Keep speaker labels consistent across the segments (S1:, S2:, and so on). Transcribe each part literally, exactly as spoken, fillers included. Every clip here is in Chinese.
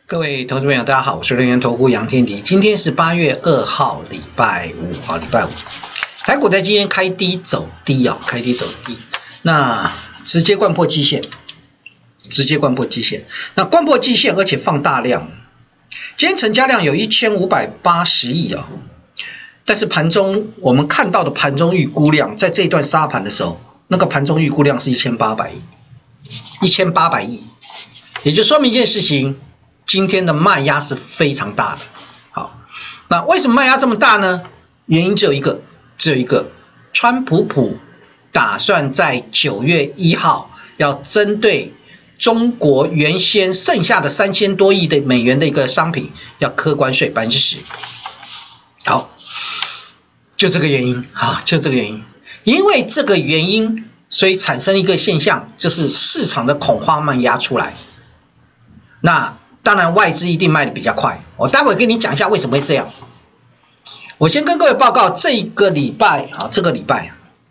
S1: 各位投资朋友，大家好，我是人源投顾杨天迪。今天是八月二号，礼拜五啊，礼拜五，台股在今天开低走低啊，开低走低，那直接灌破季线，直接灌破季线，那灌破季线，而且放大量，今天成交量有一千五百八十亿啊，但是盘中我们看到的盘中预估量，在这一段杀盘的时候，那个盘中预估量是一千八百亿，一千八百亿，也就说明一件事情。今天的卖压是非常大的，好，那为什么卖压这么大呢？原因只有一个，只有一个，川普普打算在九月一号要针对中国原先剩下的三千多亿的美元的一个商品要课关税百分之十，好，就这个原因，好，就这个原因，因为这个原因，所以产生一个现象，就是市场的恐慌卖压出来，那。当然，外资一定卖的比较快。我待会跟你讲一下为什么会这样。我先跟各位报告，这个礼拜啊，这个礼拜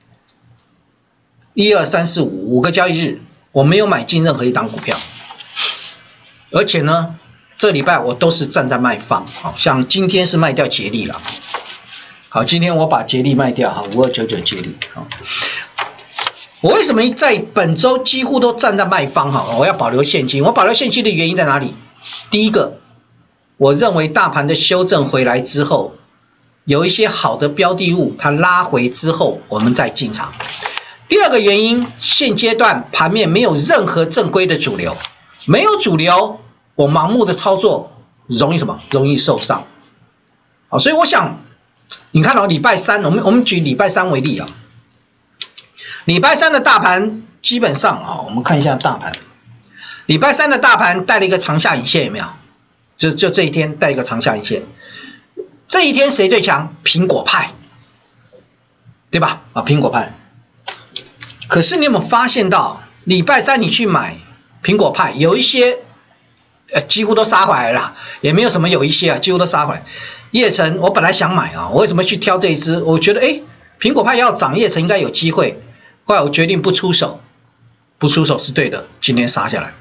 S1: 一二三四五五个交易日，我没有买进任何一档股票，而且呢，这礼拜我都是站在卖方。好像今天是卖掉捷力了。好，今天我把捷力卖掉，好，五二九九捷力。好，我为什么在本周几乎都站在卖方？哈，我要保留现金。我保留现金的原因在哪里？第一个，我认为大盘的修正回来之后，有一些好的标的物，它拉回之后，我们再进场。第二个原因，现阶段盘面没有任何正规的主流，没有主流，我盲目的操作容易什么？容易受伤。好，所以我想，你看到礼拜三，我们我们举礼拜三为例啊，礼拜三的大盘基本上啊，我们看一下大盘。礼拜三的大盘带了一个长下影线，有没有？就就这一天带一个长下影线，这一天谁最强？苹果派，对吧？啊，苹果派。可是你有没有发现到，礼拜三你去买苹果派，有一些呃几乎都杀回来了，也没有什么有一些啊，几乎都杀回来。叶城，我本来想买啊，我为什么去挑这一支？我觉得哎，苹果派要涨，叶城应该有机会。后来我决定不出手，不出手是对的，今天杀下来。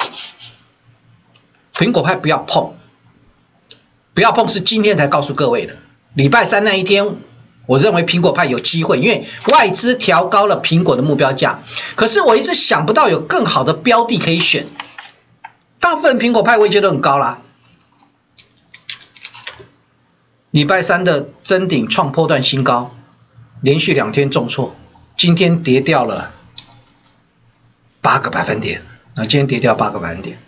S1: 苹果派不要碰，不要碰是今天才告诉各位的。礼拜三那一天，我认为苹果派有机会，因为外资调高了苹果的目标价。可是我一直想不到有更好的标的可以选。大部分苹果派我也觉得很高啦。礼拜三的真顶创波段新高，连续两天重挫，今天跌掉了八个百分点。那今天跌掉八个百分点。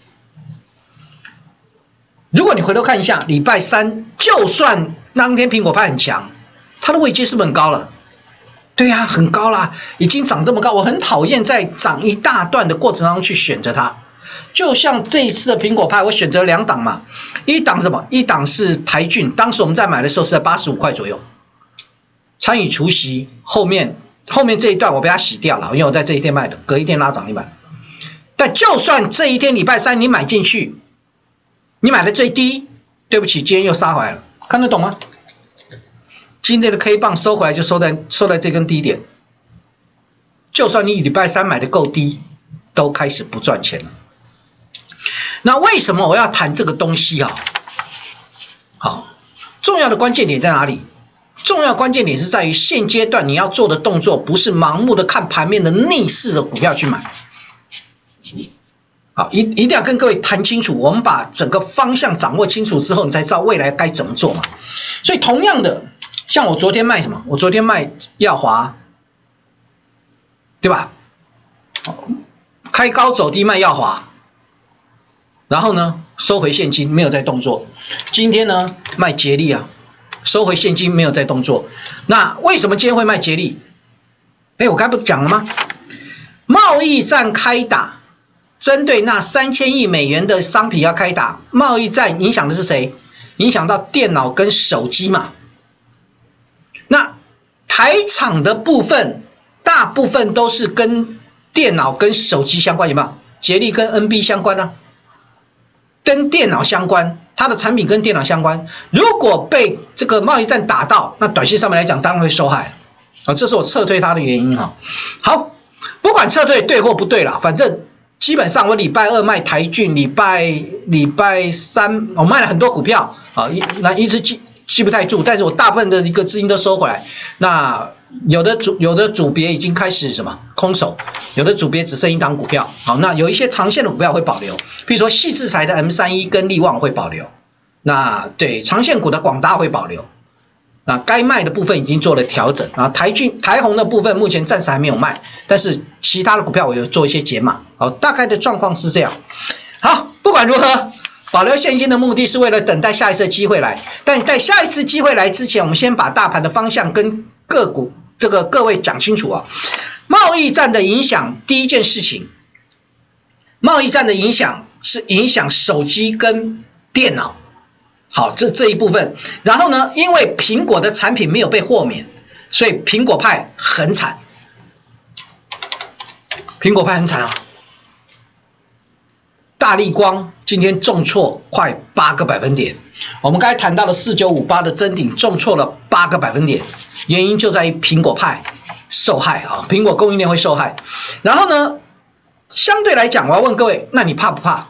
S1: 如果你回头看一下，礼拜三就算当天苹果派很强，它的位阶是不是很高了？对呀、啊，很高啦，已经涨这么高，我很讨厌在涨一大段的过程当中去选择它。就像这一次的苹果派，我选择两档嘛，一档什么？一档是台骏，当时我们在买的时候是在八十五块左右，参与除息，后面后面这一段我被它洗掉了，因为我在这一天卖的，隔一天拉涨停板。但就算这一天礼拜三你买进去，你买的最低，对不起，今天又杀回来了，看得懂吗？今天的 K 棒收回来就收在收在这根低点，就算你礼拜三买的够低，都开始不赚钱了。那为什么我要谈这个东西啊？好，重要的关键点在哪里？重要关键点是在于现阶段你要做的动作，不是盲目的看盘面的逆势的股票去买。好，一一定要跟各位谈清楚，我们把整个方向掌握清楚之后，你才知道未来该怎么做嘛。所以同样的，像我昨天卖什么？我昨天卖耀华，对吧？开高走低卖耀华，然后呢收回现金，没有再动作。今天呢卖捷力啊，收回现金没有再动作。那为什么今天会卖捷力？哎，我刚才不是讲了吗？贸易战开打。针对那三千亿美元的商品要开打，贸易战影响的是谁？影响到电脑跟手机嘛。那台厂的部分，大部分都是跟电脑跟手机相关，有没有？捷力跟 N B 相关啊，跟电脑相关，它的产品跟电脑相关。如果被这个贸易战打到，那短线上面来讲当然会受害。啊，这是我撤退它的原因哈。好，不管撤退对或不对啦，反正基本上我礼拜二卖台骏，礼拜礼拜三我卖了很多股票啊，那一直记记不太住，但是我大部分的一个资金都收回来。那有的组有的组别已经开始什么空手，有的组别只剩一档股票。好，那有一些长线的股票会保留，比如说矽智财的 M 三一 跟力旺会保留。那对长线股的广达会保留。那该卖的部分已经做了调整啊，台骏、台宏的部分目前暂时还没有卖，但是其他的股票我有做一些解码，好，大概的状况是这样。好，不管如何，保留现金的目的是为了等待下一次机会来，但在下一次机会来之前，我们先把大盘的方向跟个股这个各位讲清楚啊。贸易战的影响，第一件事情，贸易战的影响是影响手机跟电脑。好，这这一部分，然后呢，因为苹果的产品没有被豁免，所以苹果派很惨，苹果派很惨啊！大立光今天重挫快八个百分点，我们刚才谈到了四九五八的臻鼎重挫了八个百分点，原因就在于苹果派受害啊，苹果供应链会受害。然后呢，相对来讲，我要问各位，那你怕不怕？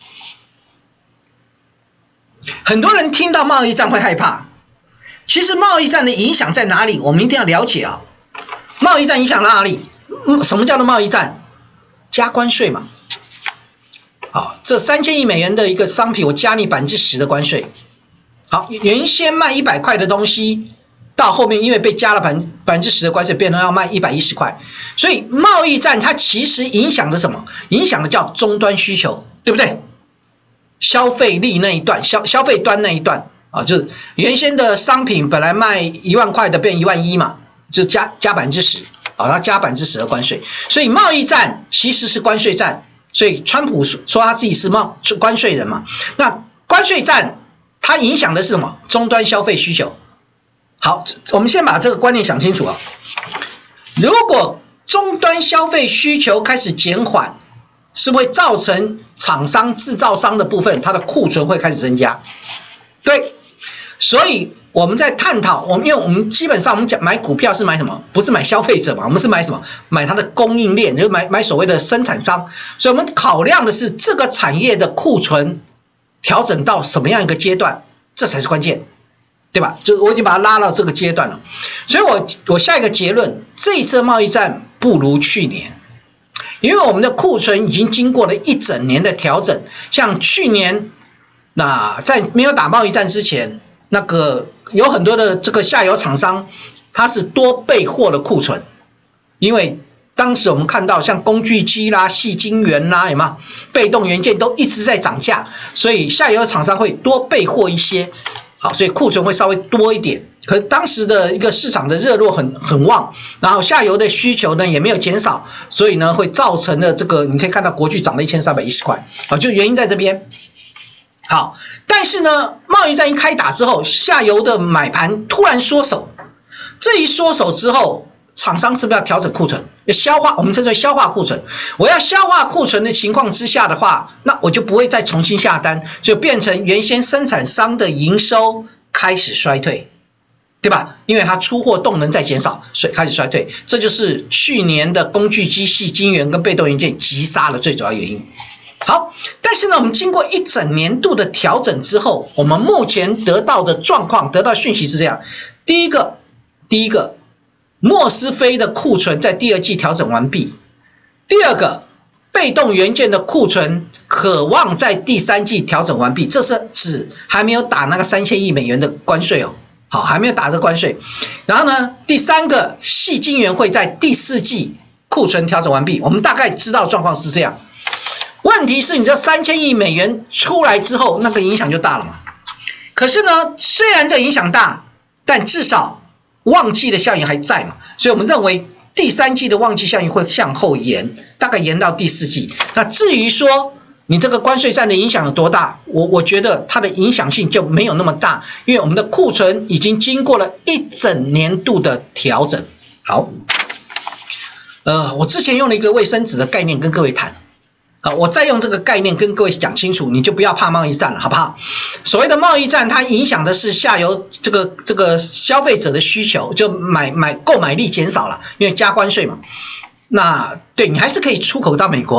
S1: 很多人听到贸易战会害怕，其实贸易战的影响在哪里？我们一定要了解啊！贸易战影响哪里？什么叫做贸易战？加关税嘛。好，这三千亿美元的一个商品，我加你百分之十的关税。好，原先卖一百块的东西，到后面因为被加了百分之十的关税，变成要卖一百一十块。所以贸易战它其实影响的什么？影响的叫终端需求，对不对？消费力那一段，消消费端那一段啊，就是原先的商品本来卖一万块的变一万一嘛，就加加百分之十，啊，要加百分之十的关税，所以贸易战其实是关税战，所以川普说他自己是贸关税人嘛，那关税战它影响的是什么？终端消费需求。好，我们先把这个观念想清楚啊，如果终端消费需求开始减缓，是会造成厂商制造商的部分，它的库存会开始增加。对，所以我们在探讨，我们因为我们基本上我们讲买股票是买什么？不是买消费者嘛，我们是买什么？买它的供应链，就是买买所谓的生产商。所以我们考量的是这个产业的库存调整到什么样一个阶段，这才是关键，对吧？就我已经把它拉到这个阶段了。所以我我下一个结论，这一次贸易战不如去年。因为我们的库存已经经过了一整年的调整，像去年，那在没有打贸易战之前，那个有很多的这个下游厂商，它是多备货的库存，因为当时我们看到像工具机啦、矽晶圆啦，有没有被动元件都一直在涨价，所以下游厂商会多备货一些，好，所以库存会稍微多一点。可是当时的一个市场的热络很很旺，然后下游的需求呢也没有减少，所以呢会造成了这个，你可以看到国巨涨了一千三百一十块，好，就原因在这边。好，但是呢，贸易战一开打之后，下游的买盘突然缩手，这一缩手之后，厂商是不是要调整库存，要消化？我们称之为消化库存。我要消化库存的情况之下的话，那我就不会再重新下单，就变成原先生产商的营收开始衰退。对吧？因为它出货动能在减少，所以开始衰退，这就是去年的工具机、矽晶圆跟被动元件急杀的最主要原因。好，但是呢，我们经过一整年度的调整之后，我们目前得到的状况、得到讯息是这样：第一个，第一个，莫斯菲的库存在第二季调整完毕；第二个，被动元件的库存可望在第三季调整完毕。这是指还没有打那个三千亿美元的关税哦。好，还没有打这关税。然后呢，第三个，矽晶圆会在第四季库存调整完毕。我们大概知道状况是这样。问题是你这三千亿美元出来之后，那个影响就大了嘛。可是呢，虽然这影响大，但至少旺季的效应还在嘛。所以我们认为第三季的旺季效应会向后延，大概延到第四季。那至于说你这个关税战的影响有多大？我我觉得它的影响性就没有那么大，因为我们的库存已经经过了一整年度的调整。好，呃，我之前用了一个卫生纸的概念跟各位谈，啊，我再用这个概念跟各位讲清楚，你就不要怕贸易战了，好不好？所谓的贸易战，它影响的是下游这个这个消费者的需求，就买买购买力减少了，因为加关税嘛。那对你还是可以出口到美国。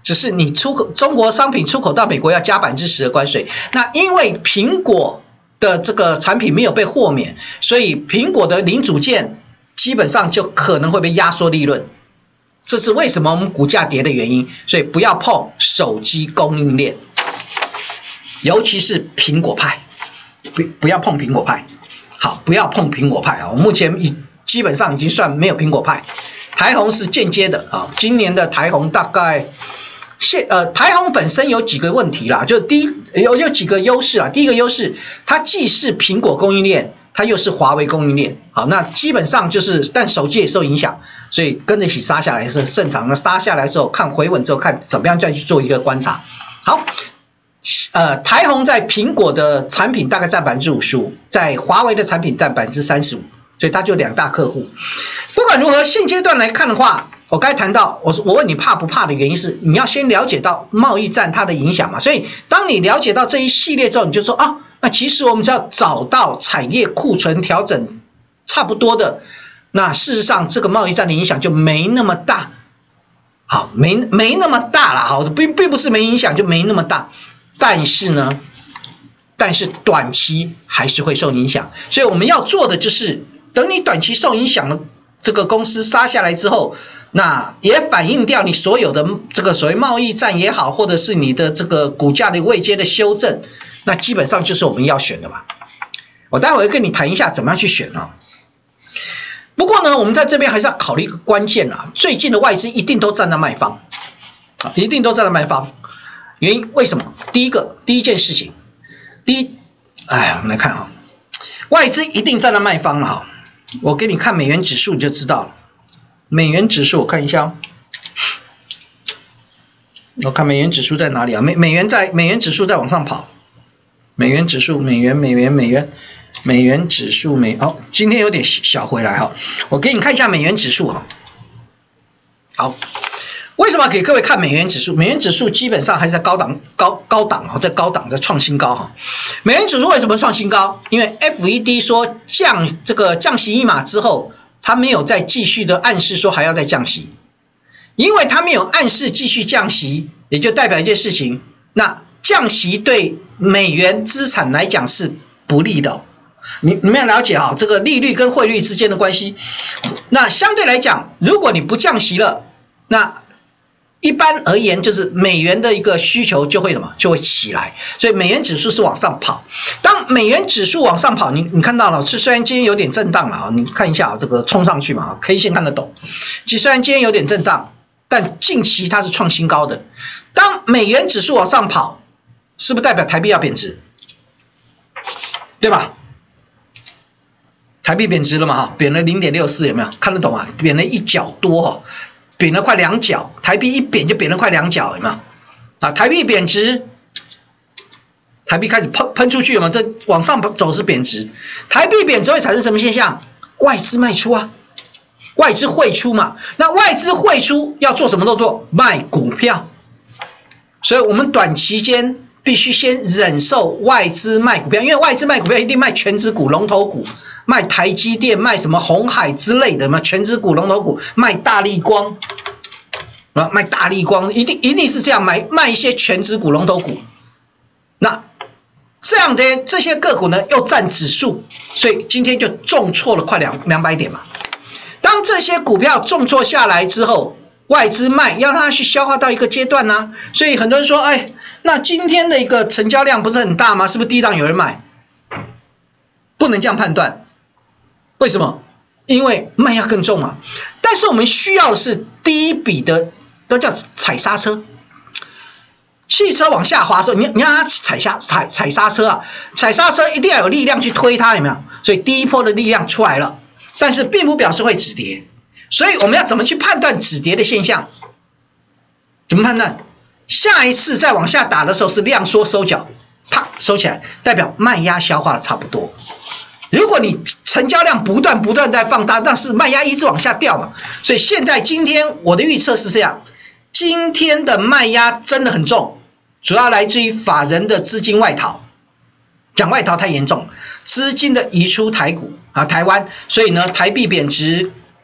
S1: 只是你出口中国商品出口到美国要加百分之十的关税。那因为苹果的这个产品没有被豁免，所以苹果的零组件基本上就可能会被压缩利润。这是为什么我们股价跌的原因。所以不要碰手机供应链，尤其是苹果派，不不要碰苹果派。好，不要碰苹果派啊！我目前已基本上已经算没有苹果派。台宏是间接的啊，今年的台宏大概现呃台宏本身有几个问题啦，就第一有有几个优势啊。第一个优势，它既是苹果供应链，它又是华为供应链。好，那基本上就是，但手机也受影响，所以跟着一起杀下来是正常的。杀下来之后，看回稳之后，看怎么样再去做一个观察。好。呃，台宏在苹果的产品大概占百分之五十五，在华为的产品占百分之三十五，所以它就两大客户。不管如何，现阶段来看的话，我刚才谈到，我我问你怕不怕的原因是，你要先了解到贸易战它的影响嘛。所以当你了解到这一系列之后，你就说啊，那其实我们只要找到产业库存调整差不多的，那事实上这个贸易战的影响就没那么大。好，没没那么大了，好，并并不是没影响，就没那么大。但是呢，但是短期还是会受影响，所以我们要做的就是，等你短期受影响的这个公司杀下来之后，那也反映掉你所有的这个所谓贸易战也好，或者是你的这个股价的位阶的修正，那基本上就是我们要选的嘛。我待会会跟你谈一下怎么样去选啊。不过呢，我们在这边还是要考虑一个关键啊，最近的外资一定都站在卖方，啊，一定都站在卖方。原因为什么？第一个，第一件事情，第一，哎，我们来看哈，外资一定站在卖方了哈。我给你看美元指数你就知道了。美元指数我看一下哦，我看美元指数在哪里啊？美美元在美元指数在往上跑，美元指数，美元美元美元美元指数美哦，今天有点小回来哈。我给你看一下美元指数哈。好。为什么给各位看美元指数？美元指数基本上还是在高档、高高档哈，在高档在创新高哈。美元指数为什么创新高？因为 F E D 说降这个降息一码之后，它没有再继续的暗示说还要再降息，因为它没有暗示继续降息，也就代表一件事情，那降息对美元资产来讲是不利的。你你们要了解哈，这个利率跟汇率之间的关系。那相对来讲，如果你不降息了，那一般而言，就是美元的一个需求就会什么，就会起来，所以美元指数是往上跑。当美元指数往上跑，你你看到了，是虽然今天有点震荡了啊，你看一下啊，这个冲上去嘛 ，K 线看得懂。其实虽然今天有点震荡，但近期它是创新高的。当美元指数往上跑，是不是代表台币要贬值？对吧？台币贬值了嘛哈，贬了 零点六四， 有没有看得懂啊？贬了一角多哈。贬了快两角，台币一贬就贬了快两角，有没有？啊，台币贬值，台币开始喷喷出去了嘛？这往上走是贬值，台币贬值会产生什么现象？外资卖出啊，外资汇出嘛。那外资汇出要做什么动作？卖股票。所以我们短期间必须先忍受外资卖股票，因为外资卖股票一定卖全指股、龙头股。卖台积电、卖什么鸿海之类的嘛，全指股、龙头股，卖大立光，啊，卖大立光，一定一定是这样，买卖一些全指股、龙头股。那这样的这些个股呢，又占指数，所以今天就重挫了快两两百点嘛。当这些股票重挫下来之后，外资卖，要它去消化到一个阶段呢、啊，所以很多人说，哎，那今天的一个成交量不是很大吗？是不是低档有人买？不能这样判断。为什么？因为卖压更重嘛。但是我们需要的是第一笔的，都叫踩刹车。汽车往下滑的时候，你你让它踩下踩踩刹车啊，踩刹车一定要有力量去推它，有没有？所以第一波的力量出来了，但是并不表示会止跌。所以我们要怎么去判断止跌的现象？怎么判断？下一次再往下打的时候是量缩收脚，啪收起来，代表卖压消化的差不多。如果你成交量不断不断在放大，但是卖压一直往下掉嘛，所以现在今天我的预测是这样，今天的卖压真的很重，主要来自于法人的资金外逃，讲外逃太严重，资金的移出台股啊台湾，所以呢台币贬值，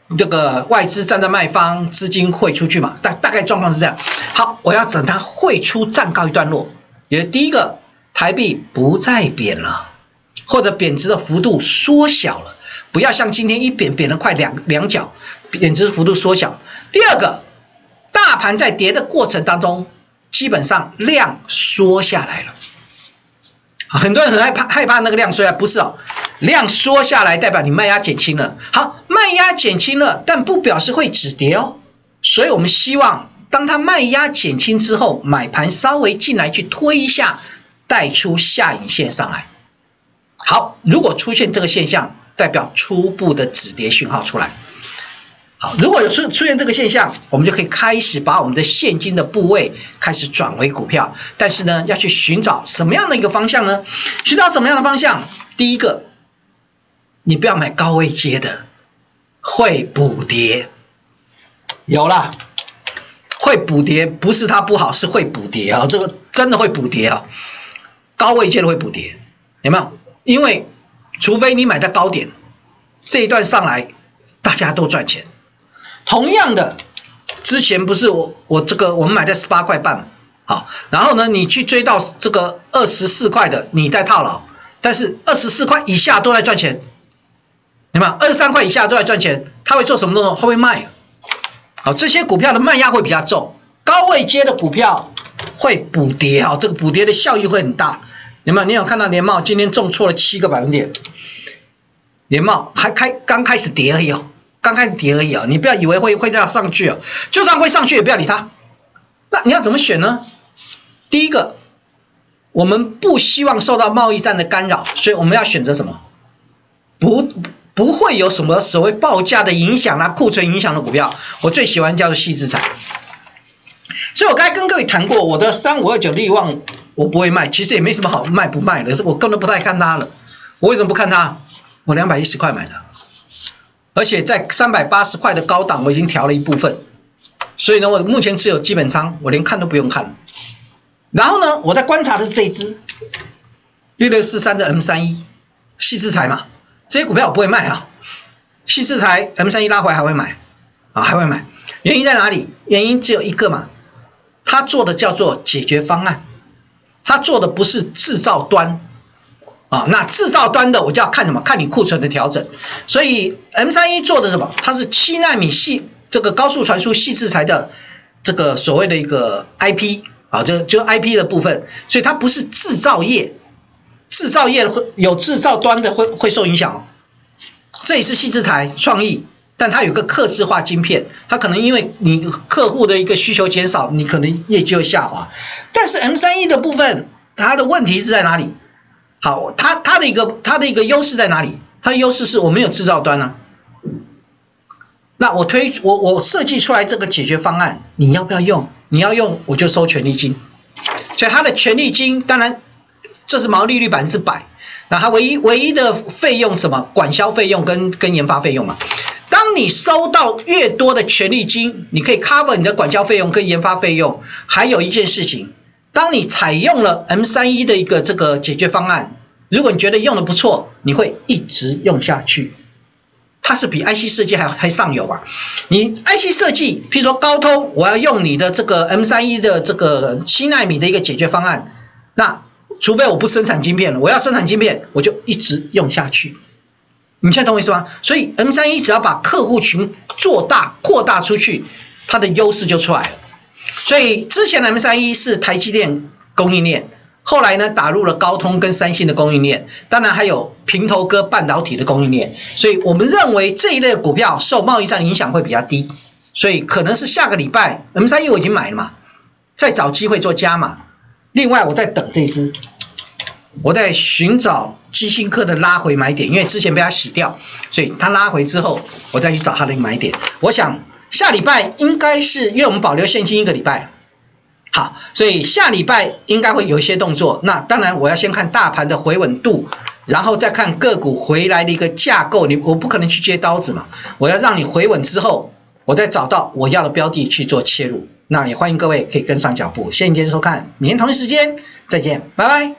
S1: 这个外资站在卖方，资金汇出去嘛，大大概状况是这样。好，我要等它汇出暂告一段落，也第一个，台币不再贬了，或者贬值的幅度缩小了，不要像今天一贬贬了快两两角，贬值幅度缩小。第二个，大盘在跌的过程当中，基本上量缩下来了。很多人很害怕害怕那个量缩下来，不是哦，量缩下来代表你卖压减轻了。好，卖压减轻了，但不表示会止跌哦。所以我们希望当它卖压减轻之后，买盘稍微进来去推一下，带出下影线上来。好，如果出现这个现象，代表初步的止跌讯号出来。好，如果有出出现这个现象，我们就可以开始把我们的现金的部位开始转为股票，但是呢，要去寻找什么样的一个方向呢？寻找什么样的方向？第一个，你不要买高位接的，会补跌。有啦，会补跌，不是它不好，是会补跌啊，这个真的会补跌啊，高位接的会补跌，有没有？因为除非你买在高点，这一段上来大家都赚钱。同样的，之前不是我我这个我们买在十八块半，好，然后呢，你去追到这个二十四块的，你在套牢，但是二十四块以下都在赚钱，明白吗？二十三块以下都在赚钱，他会做什么动作？他会卖，好，这些股票的卖压会比较重，高位接的股票会补跌，好，这个补跌的效益会很大，有没有？你有看到联茂今天重挫了七个百分点，联茂还开刚开始跌而已哦。刚开始跌而已啊，你不要以为会会这样上去啊，就算会上去也不要理它。那你要怎么选呢？第一个，我们不希望受到贸易战的干扰，所以我们要选择什么？不不会有什么所谓报价的影响啦、库存影响的股票。我最喜欢叫做矽智财。所以我刚才跟各位谈过，我的三五二九力旺我不会卖，其实也没什么好卖不卖的，是我根本不太看它了。我为什么不看它？我两百一十块买的。而且在三百八十块的高档，我已经调了一部分，所以呢，我目前持有基本仓，我连看都不用看了。然后呢，我在观察的是这一支六六四三的 M 三一，矽智财嘛，这些股票我不会卖啊。矽智财 M 三一拉回来还会买啊，还会买。原因在哪里？原因只有一个嘛，他做的叫做解决方案，他做的不是制造端。啊，那制造端的我就要看什么？看你库存的调整。所以 M 三一 做的什么？它是七奈米系这个高速传输矽智财的这个所谓的一个 I P 啊，就就 I P 的部分，所以它不是制造业，制造业会有制造端的会会受影响哦。这也是矽智财创意，但它有个客制化晶片，它可能因为你客户的一个需求减少，你可能业绩会下滑。但是 M 三一 的部分，它的问题是在哪里？好，它它的一个它的一个优势在哪里？它的优势是我没有制造端啊。那我推我我设计出来这个解决方案，你要不要用？你要用我就收权利金。所以它的权利金，当然这是毛利率百分之百。那它唯一唯一的费用什么？管销费用跟跟研发费用嘛。当你收到越多的权利金，你可以 cover 你的管销费用跟研发费用。还有一件事情。当你采用了 M 三一 的一个这个解决方案，如果你觉得用的不错，你会一直用下去。它是比 I C 设计还还上游啊。你 I C 设计，譬如说高通，我要用你的这个 M 三一 的这个七奈米的一个解决方案，那除非我不生产晶片了，我要生产晶片，我就一直用下去。你现在懂我意思吗？所以 M 三一 只要把客户群做大、扩大出去，它的优势就出来了。所以之前的 M 三一 是台积电供应链，后来呢打入了高通跟三星的供应链，当然还有平头哥半导体的供应链。所以我们认为这一类股票受贸易战影响会比较低，所以可能是下个礼拜 M 三一 我已经买了嘛，再找机会做加码。另外我在等这支，我在寻找基辛科的拉回买点，因为之前被它洗掉，所以它拉回之后，我再去找它的买点。我想。下礼拜应该是因为我们保留现金一个礼拜，好，所以下礼拜应该会有一些动作。那当然我要先看大盘的回稳度，然后再看个股回来的一个架构。你我不可能去接刀子嘛，我要让你回稳之后，我再找到我要的标的去做切入。那也欢迎各位可以跟上脚步。谢谢你今天收看，明天同一时间再见，拜拜。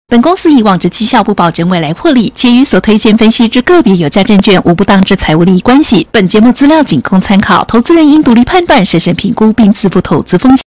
S2: 本公司以往之绩效不保证未来获利，且与所推荐分析之个别有价证券无不当之财务利益关系。本节目资料仅供参考，投资人应独立判断、审慎评估并自负投资风险。